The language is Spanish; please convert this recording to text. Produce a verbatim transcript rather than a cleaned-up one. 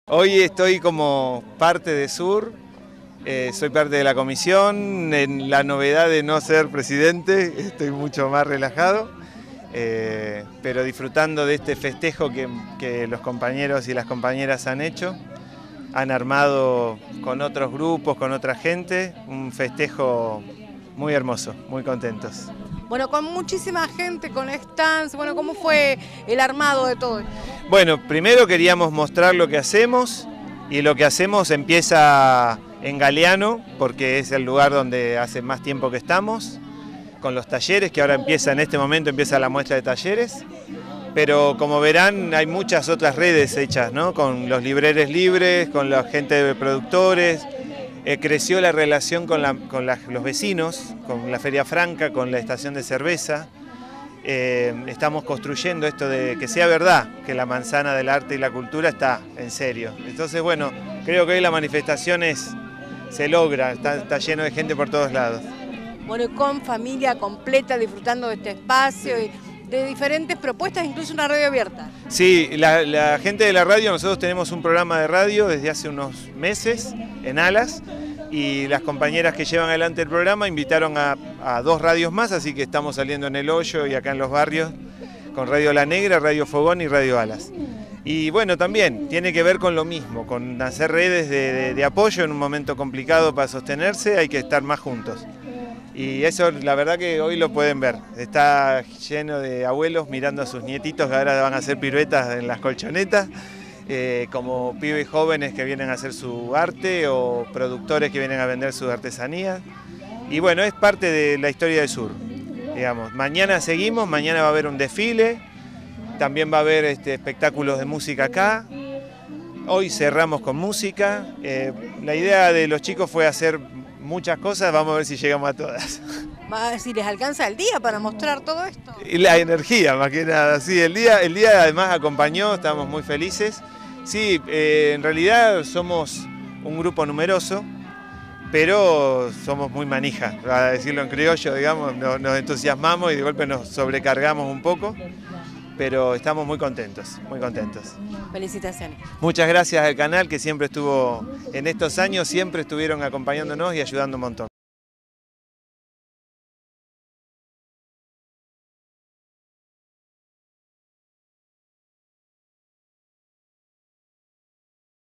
Hoy estoy como parte de Sur, eh, soy parte de la comisión, en la novedad de no ser presidente, estoy mucho más relajado, eh, pero disfrutando de este festejo que, que los compañeros y las compañeras han hecho. Han armado con otros grupos, con otra gente, un festejo muy hermoso, muy contentos. Bueno, con muchísima gente, con stands, bueno, ¿cómo fue el armado de todo esto? Bueno, primero queríamos mostrar lo que hacemos, y lo que hacemos empieza en Galeano, porque es el lugar donde hace más tiempo que estamos, con los talleres, que ahora empieza, en este momento empieza la muestra de talleres, pero como verán hay muchas otras redes hechas, ¿no? Con los libreres libres, con la gente de productores. Eh, creció la relación con, la, con la, los vecinos, con la Feria Franca, con la estación de cerveza. Eh, estamos construyendo esto de que sea verdad, que la manzana del arte y la cultura está en serio. Entonces, bueno, creo que hoy la manifestación es, se logra, está, está lleno de gente por todos lados. Bueno, y con familia completa, disfrutando de este espacio y de diferentes propuestas, incluso una radio abierta. Sí, la, la gente de la radio, nosotros tenemos un programa de radio desde hace unos meses en Alas, y las compañeras que llevan adelante el programa invitaron a, a dos radios más, así que estamos saliendo en El Hoyo y acá en los barrios con Radio La Negra, Radio Fogón y Radio Alas. Y bueno, también tiene que ver con lo mismo, con hacer redes de, de, de apoyo en un momento complicado para sostenerse, hay que estar más juntos. Y eso la verdad que hoy lo pueden ver, está lleno de abuelos mirando a sus nietitos que ahora van a hacer piruetas en las colchonetas, eh, como pibes jóvenes que vienen a hacer su arte o productores que vienen a vender sus artesanías. Y bueno, es parte de la historia del Sur, digamos. Mañana seguimos, mañana va a haber un desfile, también va a haber este, espectáculos de música acá. Hoy cerramos con música, eh, la idea de los chicos fue hacer muchas cosas, vamos a ver si llegamos a todas. Va a decir, ¿les alcanza el día para mostrar todo esto? Y la energía, más que nada, sí, el día, el día además acompañó, estamos muy felices. Sí, eh, en realidad somos un grupo numeroso, pero somos muy manija, para decirlo en criollo, digamos, nos, nos entusiasmamos y de golpe nos sobrecargamos un poco, pero estamos muy contentos, muy contentos. Felicitaciones. Muchas gracias al canal que siempre estuvo, en estos años siempre estuvieron acompañándonos y ayudando un montón.